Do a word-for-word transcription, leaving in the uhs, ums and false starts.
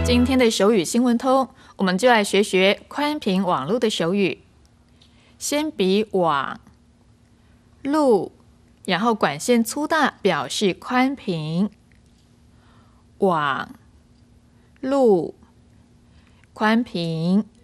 今天的手语新闻通，我们就来学学宽频网路的手语。先比网、路，然后管线粗大表示宽频。网、路、宽频